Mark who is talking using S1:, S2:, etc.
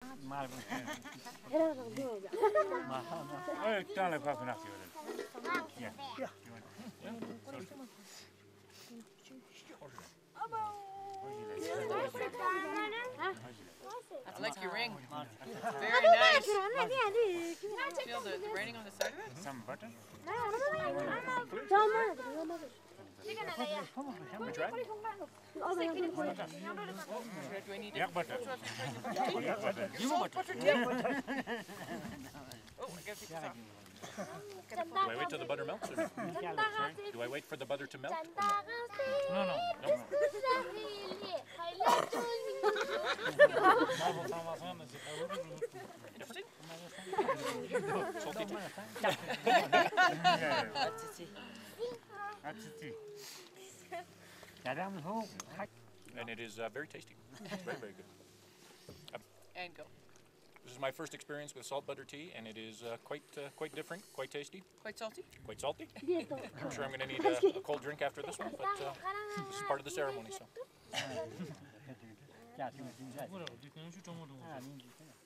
S1: I like your ring. Very nice. Feel the writing on the side of it?
S2: Some butter.
S1: Do I need to?
S2: Yeah, butter.
S1: Oh, I gotta take this off.
S3: Do I wait till the butter melts? Or? Do I wait for the butter to melt?
S2: No.
S1: Interesting.
S3: Salty tea? And it is very tasty. Very, very good.
S1: And go.
S3: This is my first experience with salt butter tea, and it is quite different, quite tasty,
S1: Quite salty?
S3: quite salty. I'm sure I'm going to need a cold drink after this one, but this is part of the ceremony, so.